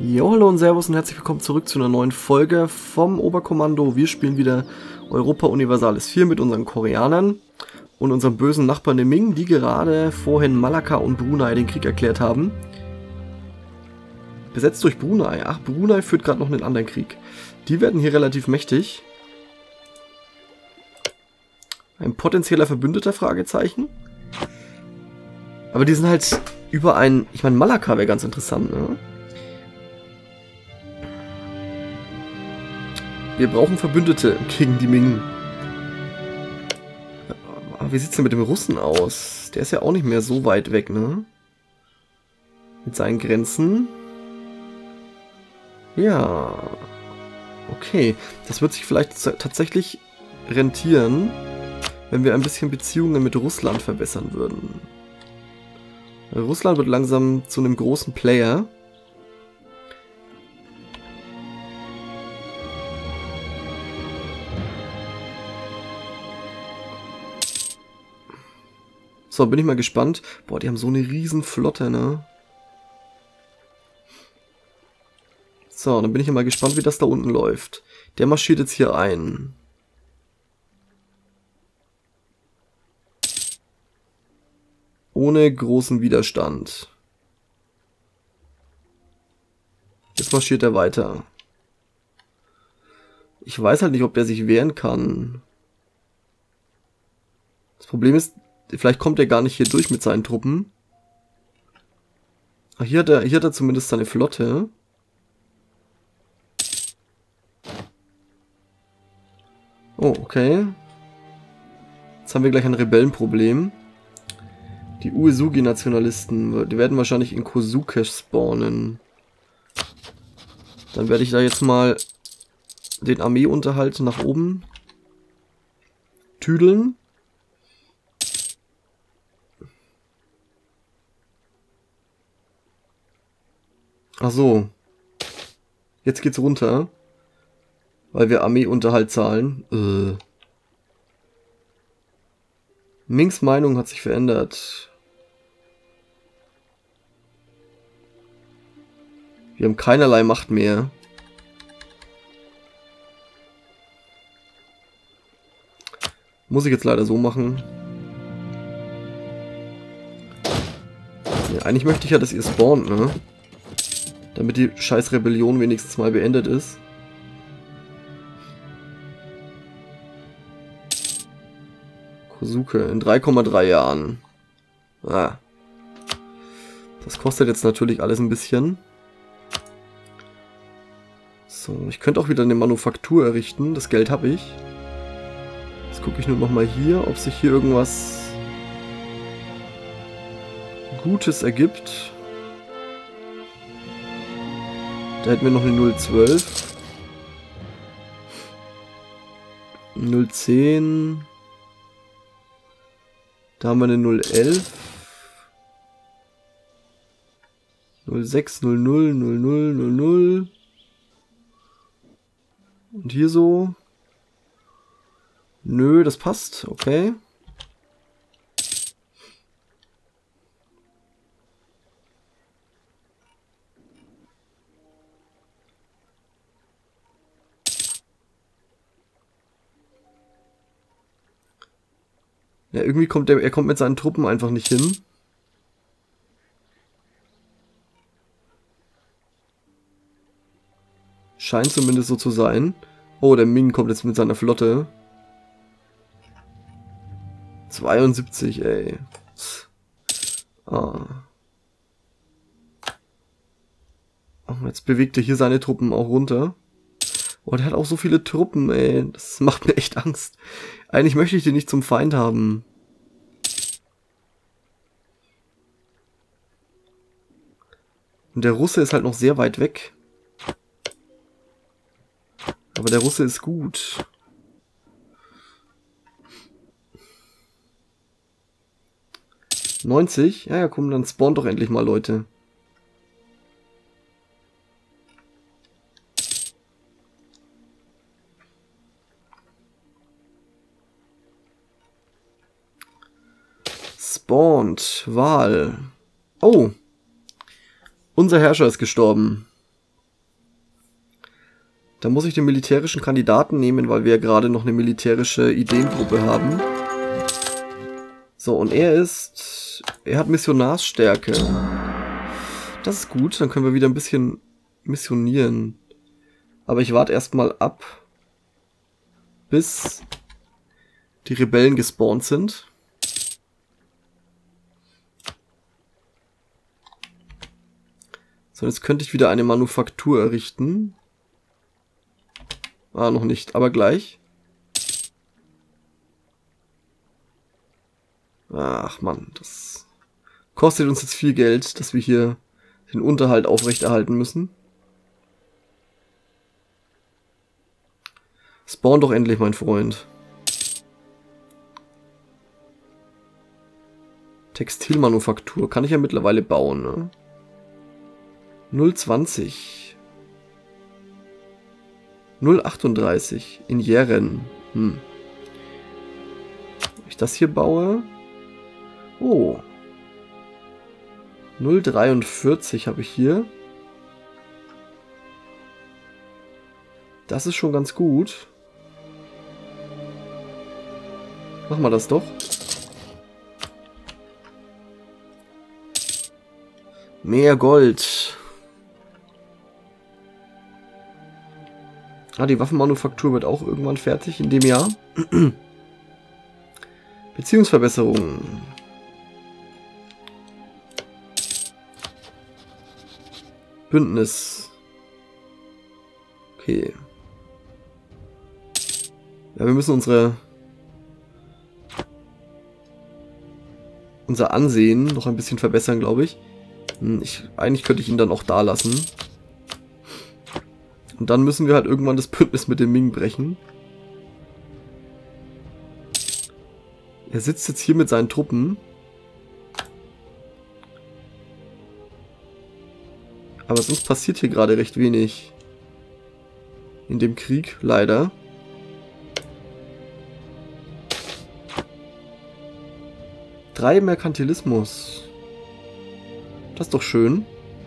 Jo, hallo und servus und herzlich willkommen zurück zu einer neuen Folge vom Oberkommando. Wir spielen wieder Europa Universalis 4 mit unseren Koreanern und unserem bösen Nachbarn den Ming, die gerade vorhin Malakka und Brunei den Krieg erklärt haben. Besetzt durch Brunei. Ach, Brunei führt gerade noch einen anderen Krieg. Die werden hier relativ mächtig. Ein potenzieller Verbündeter, Fragezeichen. Aber die sind halt über ein... Ich meine, Malakka wäre ganz interessant, ne? Wir brauchen Verbündete gegen die Ming. Aber wie sieht's denn mit dem Russen aus? Der ist ja auch nicht mehr so weit weg, ne? Mit seinen Grenzen. Ja. Okay. Das wird sich vielleicht tatsächlich rentieren, wenn wir ein bisschen Beziehungen mit Russland verbessern würden. Russland wird langsam zu einem großen Player. So, bin ich mal gespannt. Boah, die haben so eine riesen Flotte, ne? So, dann bin ich mal gespannt, wie das da unten läuft. Der marschiert jetzt hier ein. Ohne großen Widerstand. Jetzt marschiert er weiter. Ich weiß halt nicht, ob der sich wehren kann. Das Problem ist, vielleicht kommt er gar nicht hier durch mit seinen Truppen. Ach, hier hat er zumindest seine Flotte. Oh, okay. Jetzt haben wir gleich ein Rebellenproblem. Die Uesugi-Nationalisten, die werden wahrscheinlich in Kosuke spawnen. Dann werde ich da jetzt mal den Armeeunterhalt nach oben tüdeln. Ach so. Jetzt geht's runter. Weil wir Armeeunterhalt zahlen. Mings Meinung hat sich verändert. Wir haben keinerlei Macht mehr. Muss ich jetzt leider so machen. Ja, eigentlich möchte ich ja, dass ihr spawnt, ne? Damit die scheiß Rebellion wenigstens mal beendet ist. Kosuke in 3,3 Jahren. Ah. Das kostet jetzt natürlich alles ein bisschen. So, ich könnte auch wieder eine Manufaktur errichten. Das Geld habe ich. Jetzt gucke ich nur noch mal hier, ob sich hier irgendwas Gutes ergibt. Da hätten wir noch eine 012. 010. Da haben wir eine 011. 06, 00, 00, 00. Und hier so. Nö, das passt. Okay. Ja, irgendwie kommt er kommt mit seinen Truppen einfach nicht hin. Scheint zumindest so zu sein. Oh, der Ming kommt jetzt mit seiner Flotte. 72, ey. Ah. Oh, jetzt bewegt er hier seine Truppen auch runter. Oh, der hat auch so viele Truppen, ey. Das macht mir echt Angst. Eigentlich möchte ich den nicht zum Feind haben. Und der Russe ist halt noch sehr weit weg. Aber der Russe ist gut. $90? Ja, komm, dann spawnt doch endlich mal, Leute. Spawnt. Wahl. Oh. Unser Herrscher ist gestorben. Da muss ich den militärischen Kandidaten nehmen, weil wir ja gerade noch eine militärische Ideengruppe haben. So, und er hat Missionarsstärke. Das ist gut, dann können wir wieder ein bisschen missionieren. Aber ich warte erstmal ab, bis die Rebellen gespawnt sind. So, jetzt könnte ich wieder eine Manufaktur errichten. Ah, noch nicht, aber gleich. Ach Mann, das kostet uns jetzt viel Geld, dass wir hier den Unterhalt aufrechterhalten müssen. Spawn doch endlich, mein Freund. Textilmanufaktur kann ich ja mittlerweile bauen, ne? 0,20. 0,38 in Jähren. Wenn ich das hier baue. Oh. 0,43 habe ich hier. Das ist schon ganz gut. Machen wir das doch. Mehr Gold. Ah, die Waffenmanufaktur wird auch irgendwann fertig in dem Jahr. Beziehungsverbesserung. Bündnis. Okay. Ja, wir müssen unser Ansehen noch ein bisschen verbessern, glaube ich. Eigentlich könnte ich ihn dann auch da lassen. Und dann müssen wir halt irgendwann das Bündnis mit dem Ming brechen. Er sitzt jetzt hier mit seinen Truppen. Aber sonst passiert hier gerade recht wenig. In dem Krieg, leider. Drei Merkantilismus. Das ist doch schön.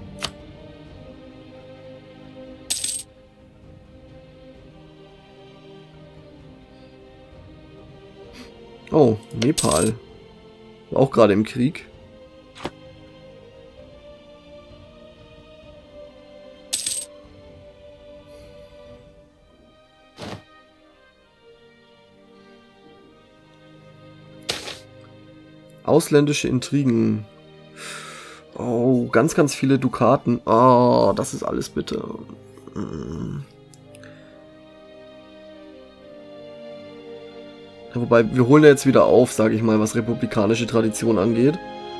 Oh, Nepal. War auch gerade im Krieg. Ausländische Intrigen. Oh, ganz, ganz viele Dukaten. Oh, das ist alles bitte. Ja, wobei, wir holen ja jetzt wieder auf, sage ich mal, was republikanische Tradition angeht.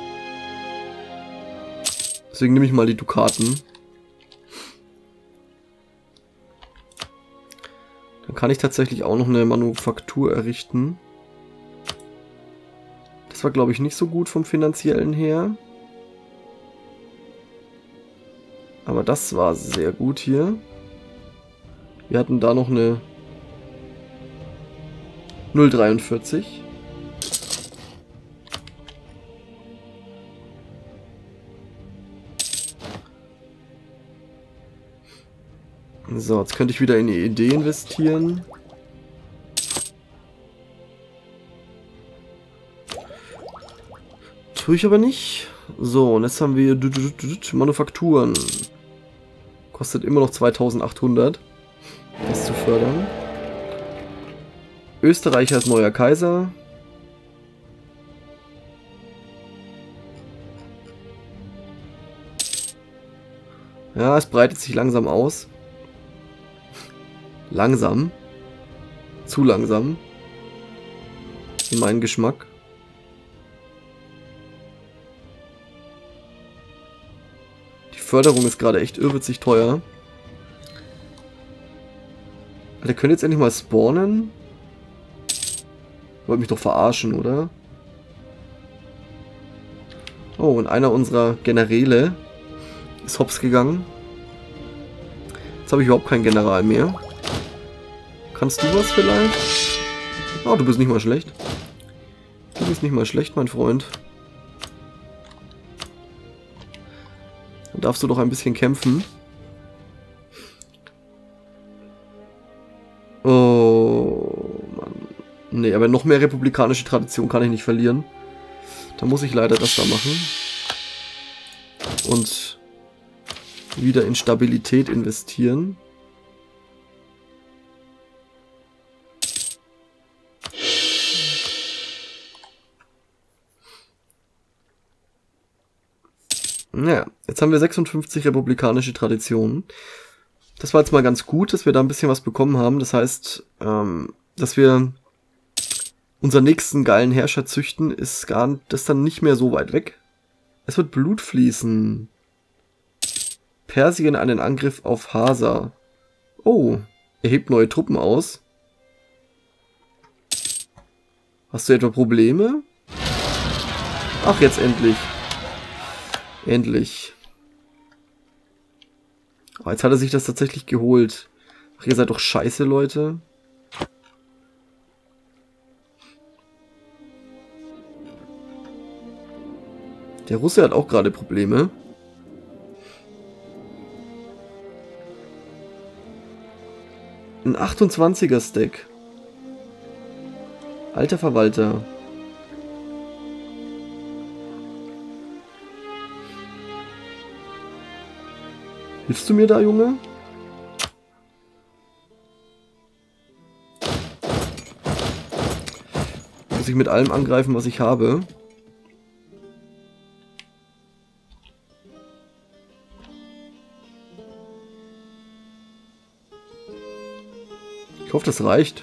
Deswegen nehme ich mal die Dukaten. Dann kann ich tatsächlich auch noch eine Manufaktur errichten. Das war, glaube ich, nicht so gut vom Finanziellen her. Aber das war sehr gut hier. Wir hatten da noch eine 0,43. So, jetzt könnte ich wieder in die Idee investieren. Tue ich aber nicht. So, und jetzt haben wir Manufakturen. Kostet immer noch 2800, das zu fördern. Österreich als neuer Kaiser. Ja, es breitet sich langsam aus. Langsam. Zu langsam. In meinen Geschmack. Die Förderung ist gerade echt irrwitzig teuer. Der könnte jetzt endlich mal spawnen. Wollt mich doch verarschen, oder? Oh, und einer unserer Generäle ist hops gegangen. Jetzt habe ich überhaupt keinen General mehr. Kannst du was vielleicht? Oh, du bist nicht mal schlecht. Du bist nicht mal schlecht, mein Freund. Dann darfst du doch ein bisschen kämpfen. Oh, Mann. Nee, aber noch mehr republikanische Tradition kann ich nicht verlieren. Da muss ich leider das da machen. Und wieder in Stabilität investieren. Naja, jetzt haben wir 56 republikanische Traditionen. Das war jetzt mal ganz gut, dass wir da ein bisschen was bekommen haben. Das heißt, dass wir unseren nächsten geilen Herrscher züchten, ist das dann nicht mehr so weit weg. Es wird Blut fließen. Persien einen Angriff auf Hasa. Oh, er hebt neue Truppen aus. Hast du etwa Probleme? Ach, jetzt endlich. Endlich. Oh, jetzt hat er sich das tatsächlich geholt. Ach, ihr seid doch scheiße, Leute. Der Russe hat auch gerade Probleme. Ein 28er Stack. Alter Verwalter. Hilfst du mir da, Junge? Muss ich mit allem angreifen, was ich habe? Ich hoffe, das reicht.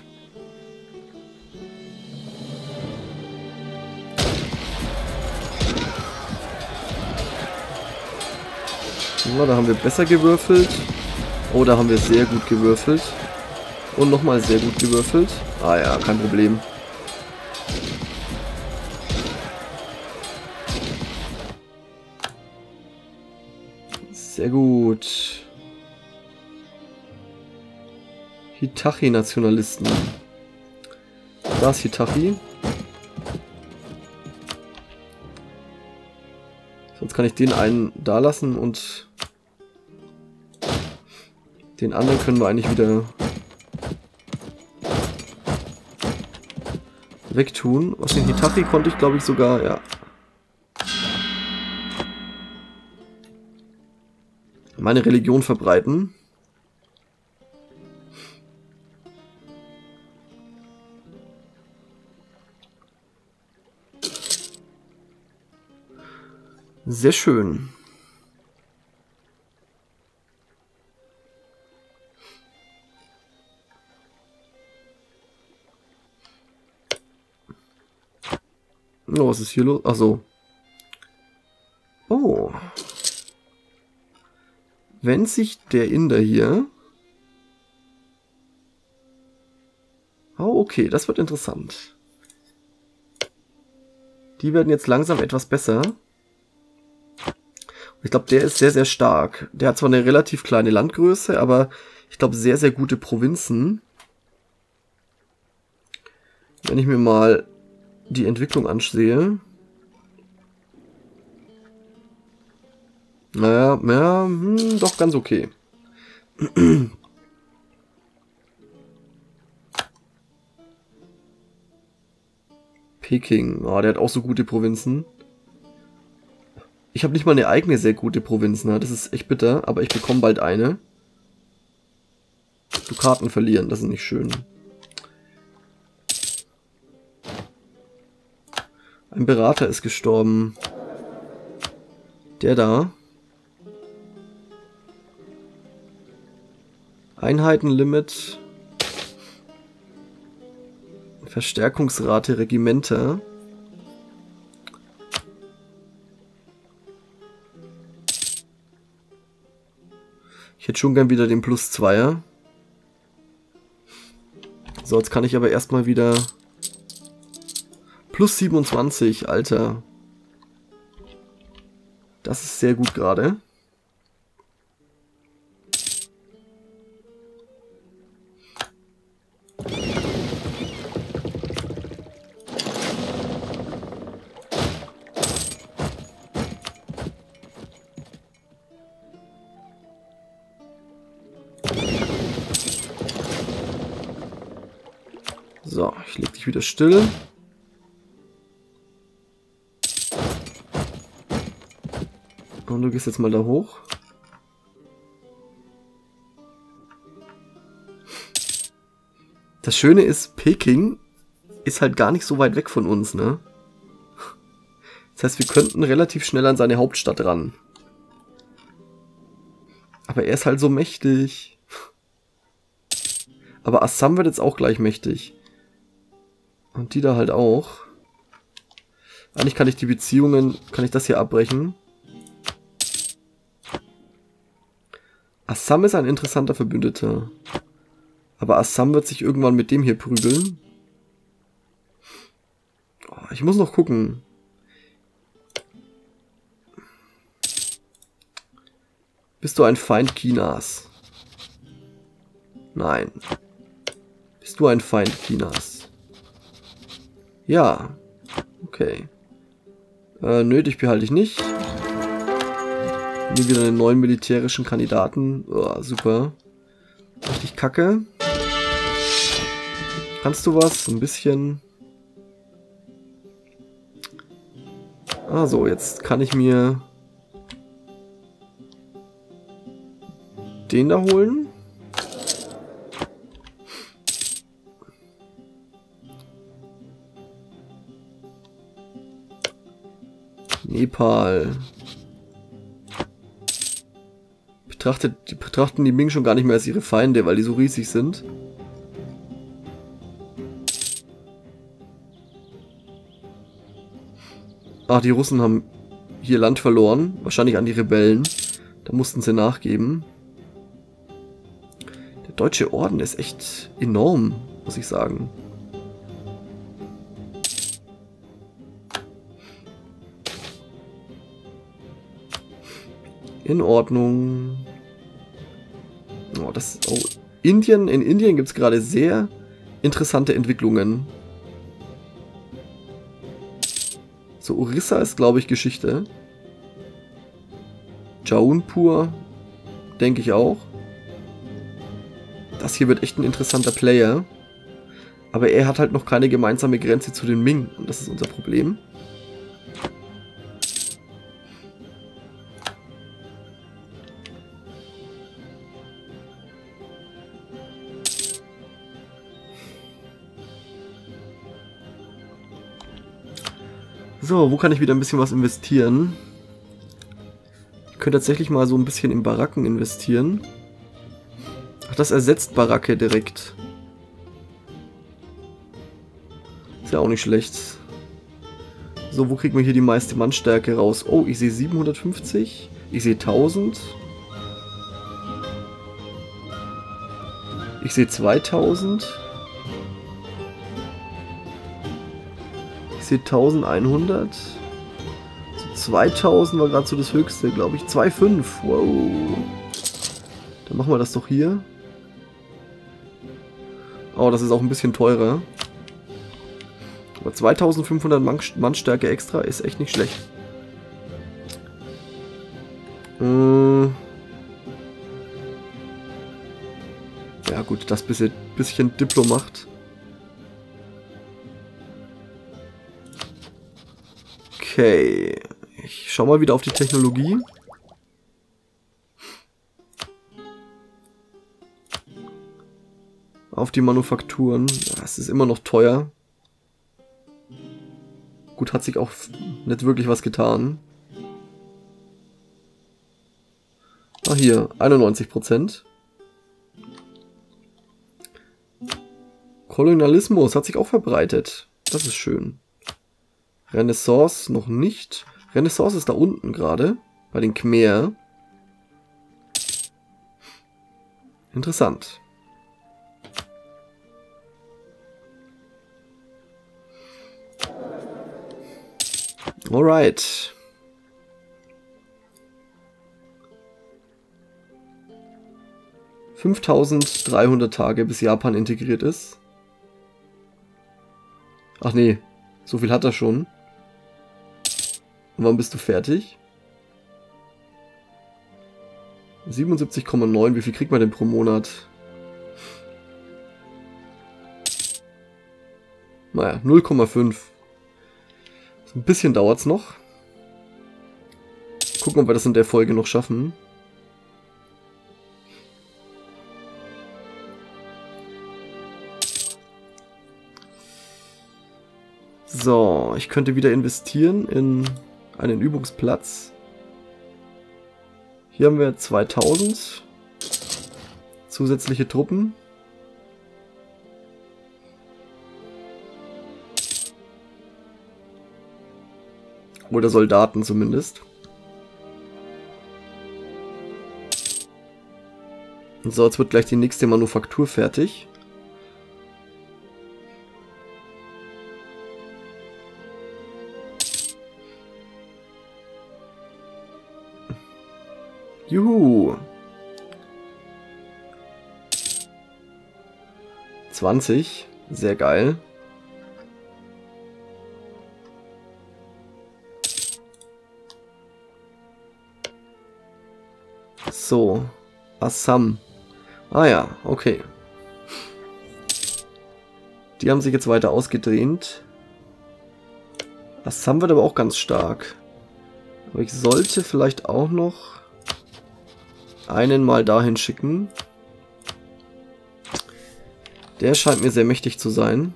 Ja, da haben wir besser gewürfelt. Oh, da haben wir sehr gut gewürfelt. Und nochmal sehr gut gewürfelt. Ah ja, kein Problem. Sehr gut. Hitachi-Nationalisten. Da ist Hitachi. Sonst kann ich den einen da lassen und den anderen können wir eigentlich wieder wegtun. Aus den Hitachi konnte ich, glaube ich, sogar, ja. Meine Religion verbreiten. Sehr schön. Oh, was ist hier los? Ach so. Oh. Wenn sich der Inder hier... Oh, okay, das wird interessant. Die werden jetzt langsam etwas besser. Ich glaube, der ist sehr, sehr stark. Der hat zwar eine relativ kleine Landgröße, aber ich glaube, sehr, sehr gute Provinzen. Wenn ich mir mal die Entwicklung ansehe. Naja, ja, doch ganz okay. Peking, oh, der hat auch so gute Provinzen. Ich habe nicht mal eine eigene sehr gute Provinz, ne? Das ist echt bitter, aber ich bekomme bald eine. Dukaten verlieren, das ist nicht schön. Ein Berater ist gestorben. Der da. Einheitenlimit. Verstärkungsrate Regimenter. Ich hätte schon gern wieder den +2er. So, jetzt kann ich aber erstmal wieder +27, Alter. Das ist sehr gut gerade. So, ich leg dich wieder still. Und du gehst jetzt mal da hoch. Das Schöne ist, Peking ist halt gar nicht so weit weg von uns, ne? Das heißt, wir könnten relativ schnell an seine Hauptstadt ran. Aber er ist halt so mächtig. Aber Assam wird jetzt auch gleich mächtig. Und die da halt auch. Eigentlich kann ich die Beziehungen, kann ich das hier abbrechen. Assam ist ein interessanter Verbündeter. Aber Assam wird sich irgendwann mit dem hier prügeln. Oh, ich muss noch gucken. Bist du ein Feind Chinas? Nein. Bist du ein Feind Chinas? Ja. Okay. Nö, dich behalte ich nicht. Nehmen wieder einen neuen militärischen Kandidaten. Oh, super. Richtig kacke. Kannst du was? Ein bisschen. Ah, so, jetzt kann ich mir den da holen. Nepal. Betrachten die Ming schon gar nicht mehr als ihre Feinde, weil die so riesig sind. Ach, die Russen haben hier Land verloren. Wahrscheinlich an die Rebellen. Da mussten sie nachgeben. Der Deutsche Orden ist echt enorm, muss ich sagen. In Ordnung. Oh, in Indien gibt es gerade sehr interessante Entwicklungen. So, Orissa ist, glaube ich, Geschichte. Jaunpur, denke ich auch. Das hier wird echt ein interessanter Player. Aber er hat halt noch keine gemeinsame Grenze zu den Ming. Und das ist unser Problem. So, wo kann ich wieder ein bisschen was investieren? Ich könnte tatsächlich mal so ein bisschen in Baracken investieren. Ach, das ersetzt Baracke direkt. Ist ja auch nicht schlecht. So, wo kriegt man hier die meiste Mannstärke raus? Oh, ich sehe 750. Ich sehe 1000. Ich sehe 2000. Ich sehe 1100. So 2000 war gerade so das höchste, glaube ich. 2,5. Wow. Dann machen wir das doch hier. Oh, das ist auch ein bisschen teurer. Aber 2500 Mannstärke extra ist echt nicht schlecht. Ja gut, das bisschen Diplomacht. Okay, ich schau mal wieder auf die Technologie. Auf die Manufakturen. Ja, es ist immer noch teuer. Gut, hat sich auch nicht wirklich was getan. Ah, hier, 91%. Kolonialismus hat sich auch verbreitet. Das ist schön. Renaissance noch nicht. Renaissance ist da unten gerade. Bei den Khmer. Interessant. Alright. $5.300 Tage, bis Japan integriert ist. Ach nee, so viel hat er schon. Und wann bist du fertig? 77,9. Wie viel kriegt man denn pro Monat? Naja, 0,5. So ein bisschen dauert es noch. Gucken, ob wir das in der Folge noch schaffen. So, ich könnte wieder investieren in einen Übungsplatz. Hier haben wir 2000 zusätzliche Truppen. Oder Soldaten zumindest. So, jetzt wird gleich die nächste Manufaktur fertig. Juhu. 20. Sehr geil. So. Assam. Ah ja, okay. Die haben sich jetzt weiter ausgedehnt. Assam wird aber auch ganz stark. Aber ich sollte vielleicht auch noch einen mal dahin schicken. Der scheint mir sehr mächtig zu sein.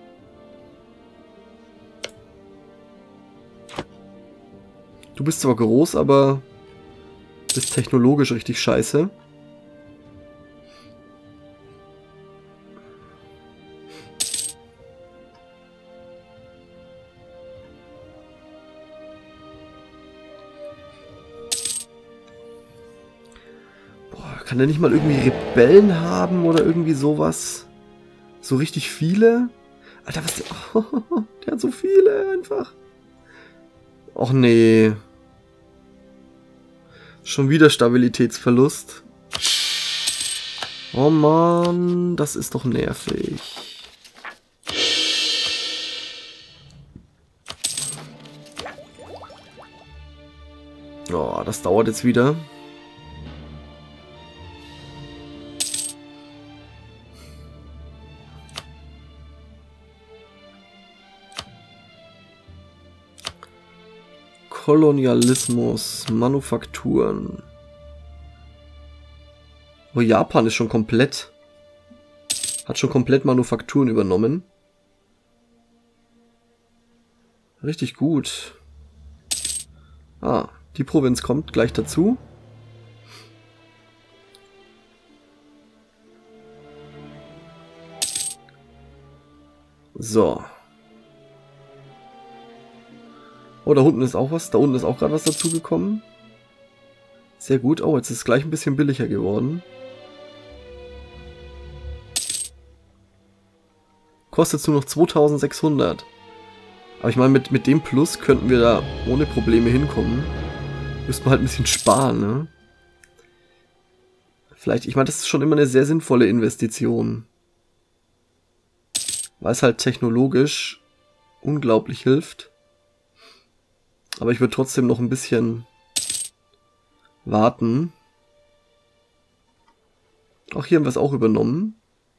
Du bist zwar groß, aber bist technologisch richtig scheiße. Kann der nicht mal irgendwie Rebellen haben oder irgendwie sowas? So richtig viele? Alter, was der... Oh, der hat so viele einfach. Och nee. Schon wieder Stabilitätsverlust. Oh Mann, das ist doch nervig. Oh, das dauert jetzt wieder. Kolonialismus, Manufakturen. Oh, Japan ist schon komplett. Hat schon komplett Manufakturen übernommen. Richtig gut. Ah, die Provinz kommt gleich dazu. So. Oh, da unten ist auch was. Da unten ist auch gerade was dazugekommen. Sehr gut. Oh, jetzt ist es gleich ein bisschen billiger geworden. Kostet nur noch 2600. Aber ich meine, mit dem Plus könnten wir da ohne Probleme hinkommen. Müssten wir halt ein bisschen sparen, ne? Vielleicht, ich meine, das ist schon immer eine sehr sinnvolle Investition. Weil es halt technologisch unglaublich hilft. Aber ich würde trotzdem noch ein bisschen warten. Auch hier haben wir es auch übernommen.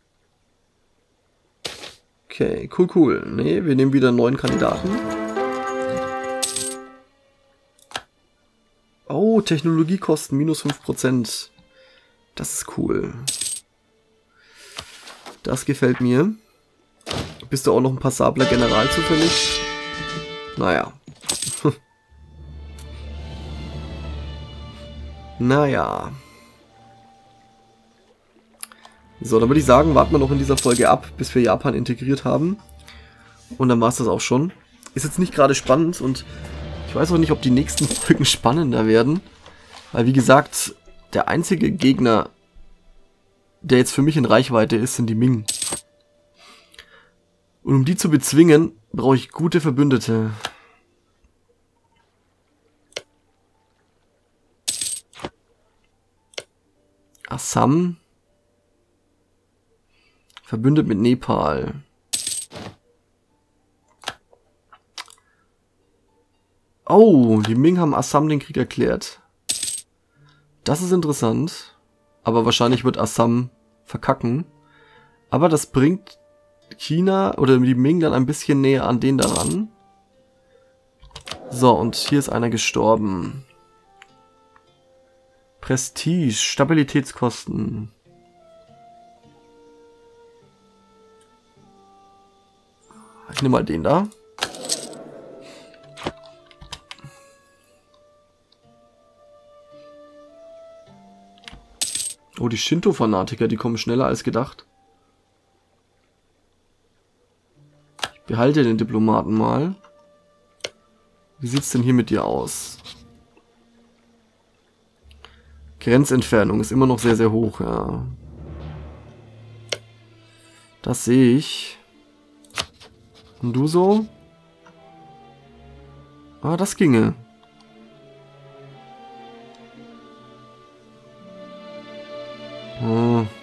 Okay, cool, cool. Ne, wir nehmen wieder einen neuen Kandidaten. Oh, Technologiekosten minus 5%. Das ist cool. Das gefällt mir. Bist du auch noch ein passabler General zufällig? Naja. Naja. So, dann würde ich sagen, warten wir noch in dieser Folge ab, bis wir Japan integriert haben. Und dann war es das auch schon. Ist jetzt nicht gerade spannend und ich weiß auch nicht, ob die nächsten Folgen spannender werden. Weil, wie gesagt, der einzige Gegner, der jetzt für mich in Reichweite ist, sind die Ming. Und um die zu bezwingen, brauche ich gute Verbündete. Assam. Verbündet mit Nepal. Oh, die Ming haben Assam den Krieg erklärt. Das ist interessant. Aber wahrscheinlich wird Assam verkacken. Aber das bringt China oder die Ming dann ein bisschen näher an den daran. So, und hier ist einer gestorben. Prestige, Stabilitätskosten. Ich nehme mal den da. Oh, die Shinto-Fanatiker, die kommen schneller als gedacht. Ich behalte den Diplomaten mal. Wie sieht's denn hier mit dir aus? Grenzentfernung ist immer noch sehr, sehr hoch, ja. Das sehe ich. Und du so? Ah, das ginge. Hm.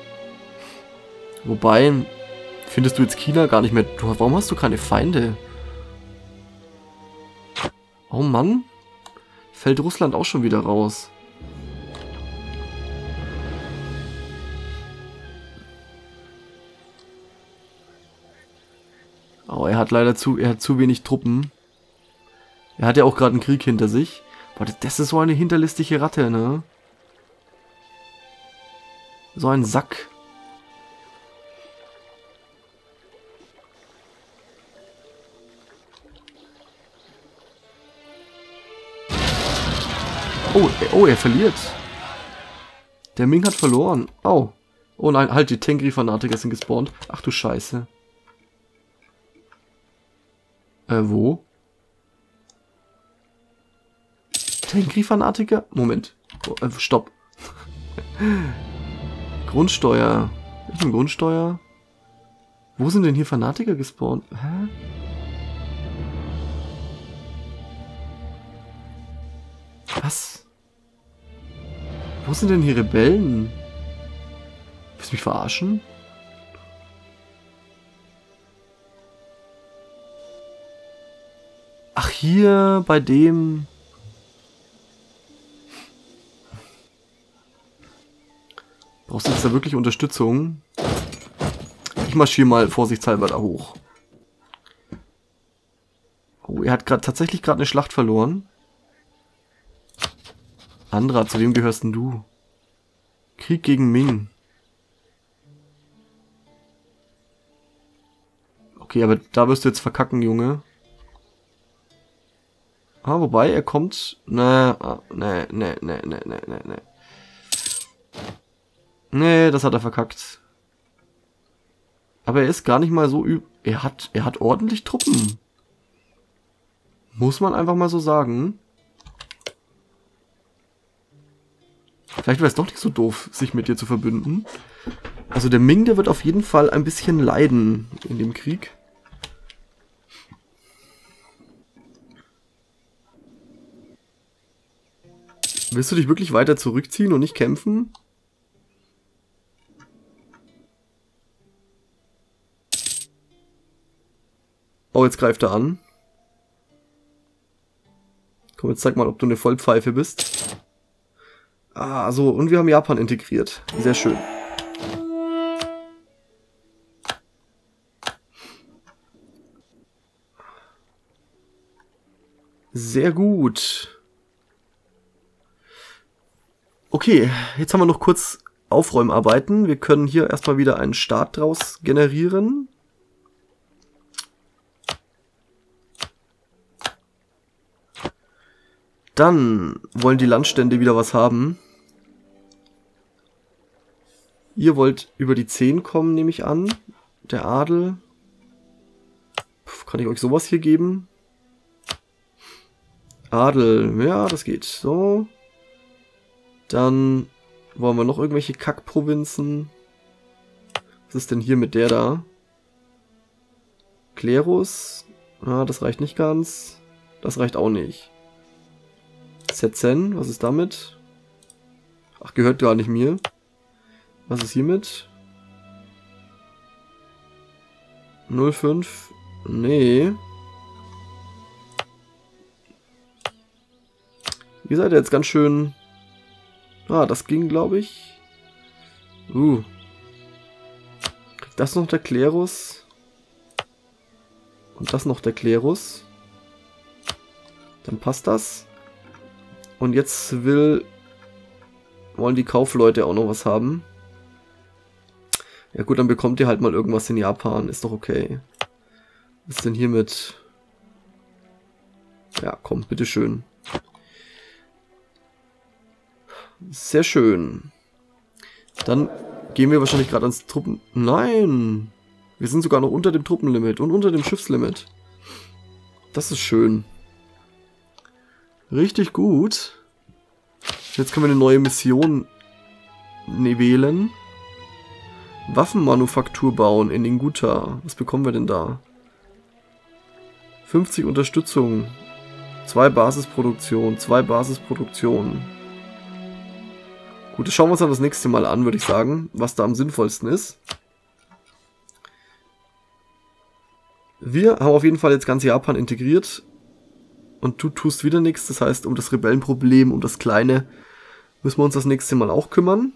Wobei, findest du jetzt China gar nicht mehr... Warum hast du keine Feinde? Oh Mann. Fällt Russland auch schon wieder raus. Oh, er hat leider zu wenig Truppen. Er hat ja auch gerade einen Krieg hinter sich. Boah, das ist so eine hinterlistige Ratte, ne? So ein Sack. Oh, er verliert. Der Ming hat verloren. Oh. Oh nein, halt, die Tengri-Fanatiker sind gespawnt. Ach du Scheiße. Wo? Tengri-Fanatiker? Moment. Oh, stopp. Grundsteuer. Welchen Grundsteuer? Wo sind denn hier Fanatiker gespawnt? Hä? Was? Wo sind denn hier Rebellen? Willst du mich verarschen? Ach, hier bei dem... Brauchst du jetzt da wirklich Unterstützung? Ich marschiere mal vorsichtshalber da hoch. Oh, er hat tatsächlich gerade eine Schlacht verloren. Andra, zu wem gehörst denn du? Krieg gegen Ming. Okay, aber da wirst du jetzt verkacken, Junge. Ah, wobei, er kommt... Nee. Nee, das hat er verkackt. Aber er ist gar nicht mal so Er hat ordentlich Truppen. Muss man einfach mal so sagen. Vielleicht wäre es doch nicht so doof, sich mit dir zu verbünden. Also der Ming, der wird auf jeden Fall ein bisschen leiden in dem Krieg. Willst du dich wirklich weiter zurückziehen und nicht kämpfen? Oh, jetzt greift er an. Komm, jetzt zeig mal, ob du eine Vollpfeife bist. Ah, so, und wir haben Japan integriert. Sehr schön. Sehr gut. Okay, jetzt haben wir noch kurz Aufräumarbeiten. Wir können hier erstmal wieder einen Staat draus generieren. Dann wollen die Landstände wieder was haben. Ihr wollt über die 10 kommen, nehme ich an. Der Adel. Kann ich euch sowas hier geben? Adel, ja, das geht. So. Dann wollen wir noch irgendwelche Kackprovinzen. Was ist denn hier mit der da? Klerus. Ah, das reicht nicht ganz. Das reicht auch nicht. Setzen, was ist damit? Ach, gehört gar nicht mir. Was ist hiermit? 05. Nee. Ihr seid jetzt ganz schön... Ah, das ging, glaube ich. Kriegt das noch der Klerus? Und das noch der Klerus. Dann passt das. Und jetzt wollen die Kaufleute auch noch was haben. Ja gut, dann bekommt ihr halt mal irgendwas in Japan. Ist doch okay. Was ist denn hier mit... Ja, komm, bitteschön. Sehr schön. Dann gehen wir wahrscheinlich gerade ans Truppen... Nein! Wir sind sogar noch unter dem Truppenlimit und unter dem Schiffslimit. Das ist schön. Richtig gut. Jetzt können wir eine neue Mission wählen. Waffenmanufaktur bauen in Inguta. Was bekommen wir denn da? 50 Unterstützung. 2 Basisproduktion. 2 Basisproduktionen. Gut, das schauen wir uns dann das nächste Mal an, würde ich sagen, was da am sinnvollsten ist. Wir haben auf jeden Fall jetzt ganz Japan integriert. Und du tust wieder nichts. Das heißt, um das Rebellenproblem, um das Kleine, müssen wir uns das nächste Mal auch kümmern.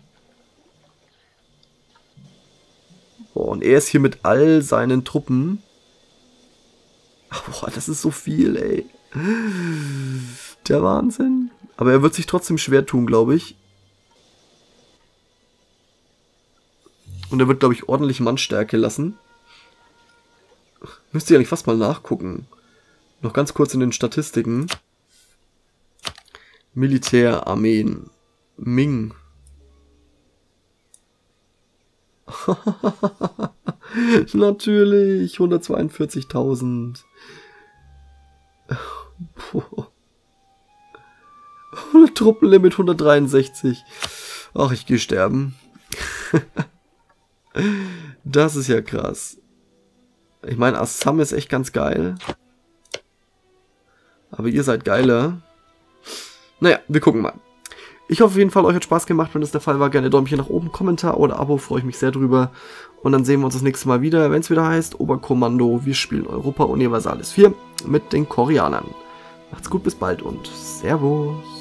Boah, und er ist hier mit all seinen Truppen. Boah, das ist so viel, ey. Der Wahnsinn. Aber er wird sich trotzdem schwer tun, glaube ich. Und er wird, glaube ich, ordentlich Mannstärke lassen. Müsst ihr eigentlich fast mal nachgucken. Noch ganz kurz in den Statistiken. Militärarmeen. Ming. Natürlich. 142.000. Truppenlimit 163. Ach, ich gehe sterben. Das ist ja krass. Ich meine, Assam ist echt ganz geil. Aber ihr seid geiler. Naja, wir gucken mal. Ich hoffe auf jeden Fall, euch hat Spaß gemacht. Wenn das der Fall war, gerne Däumchen nach oben, Kommentar oder Abo, freue ich mich sehr drüber. Und dann sehen wir uns das nächste Mal wieder, wenn es wieder heißt Oberkommando, wir spielen Europa Universalis 4 mit den Koreanern. Macht's gut, bis bald und Servus.